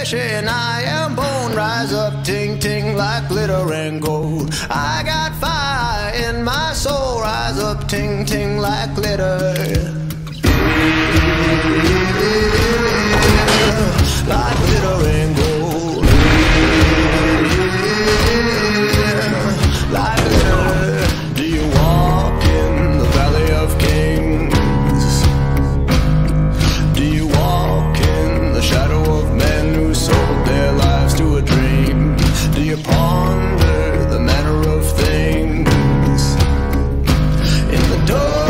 flesh and I am bone. Rise up, ting ting, like glitter and gold. I got fire in my soul. Rise up, ting ting, like glitter, like glitter and gold, like glitter. Do you walk in the valley of kings? Do you walk in the shadow of men who sold their lives to a dream? Do you ponder the manner of things in the dark?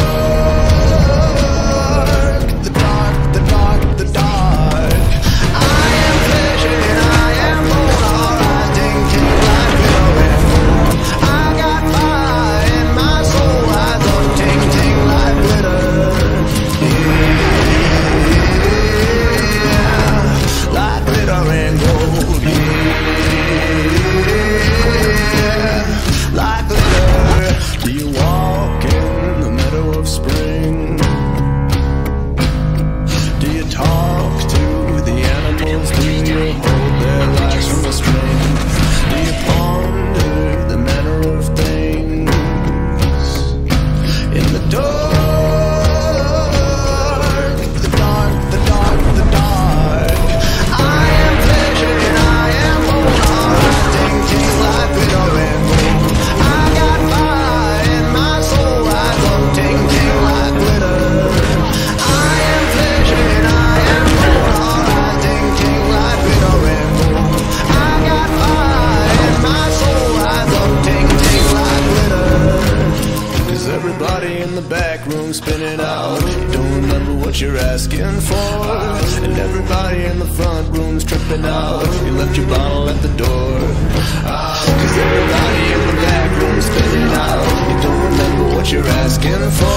Spinning out, you don't remember what you're asking for, and everybody in the front room's tripping out. You left your bottle at the door, 'cause everybody in the back room's spinning out. You don't remember what you're asking for,